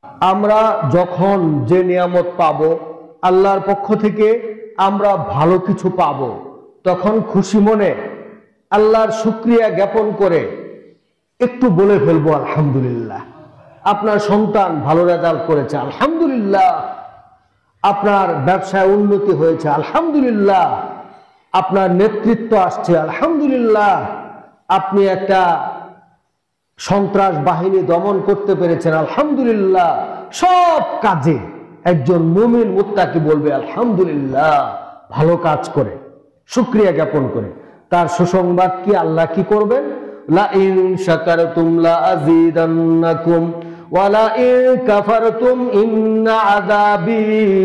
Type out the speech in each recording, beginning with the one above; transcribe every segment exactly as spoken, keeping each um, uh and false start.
আমরা যখন যে নিয়ামত পাব আল্লাহর পক্ষ থেকে, আমরা ভালো কিছু পাব, তখন খুশি মনে আল্লাহর শুকরিয়া জ্ঞাপন করে একটু বলে ফেলবো আলহামদুলিল্লাহ। আপনার সন্তান ভালো রেজাল্ট করেছে আলহামদুলিল্লাহ, আপনার ব্যবসায় উন্নতি হয়েছে আলহামদুলিল্লাহ, আপনার নেতৃত্ব আসছে আলহামদুলিল্লাহ, আপনি একটা সন্ত্রাস বাহিনী দমন করতে পেরেছেন আলহামদুলিল্লাহ। সব কাজে একজন মুমিন মুত্তাকি বলবে আলহামদুলিল্লাহ, ভালো কাজ করে শুকরিয়া জ্ঞাপন করে। তার সুসংবাদ কি, আল্লাহ কি করবেন? লা ইন শাকারতুম লা আযীদান্নাকুম ওয়া লা ইন কাফারতুম ইন্না আযাবি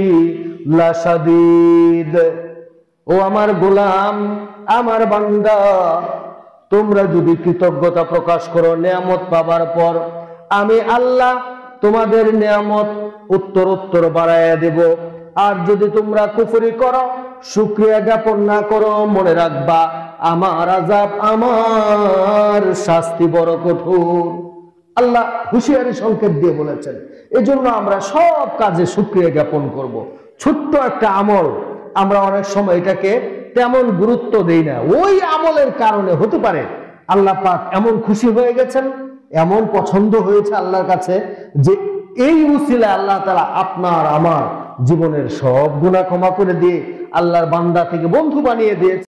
লাশাদীদ। ও আমার গোলাম, আমার বান্দা, তোমরা যদি কৃতজ্ঞতা প্রকাশ করো নিয়ামত পাবার পর, আমি আল্লাহ তোমাদের নিয়ামত উত্তর উত্তর বাড়াইয়া দেব। আর যদি তোমরা কুফরি করো, শুকরিয়া জ্ঞাপন না করো, মনে রাখবা আমার আযাব, আমার শাস্তি বড় কঠোর। আল্লাহ হুঁশিয়ারি সংকেত দিয়ে বলেছেন। এজন্য আমরা সব কাজে শুকরিয়া জ্ঞাপন করব। ছোট্ট একটা আমল আমরা অনেক সময় এটাকে তেমন গুরুত্ব দেই না। ওই আমলের কারণে হতে পারে আল্লাহ পাক এমন খুশি হয়ে গেছেন, এমন পছন্দ হয়েছে আল্লাহর কাছে যে এই উসিলায় আল্লাহ তাআলা আপনার আমার জীবনের সব গুনাহ ক্ষমা করে দিয়ে আল্লাহর বান্দা থেকে বন্ধু বানিয়ে দিয়েছে।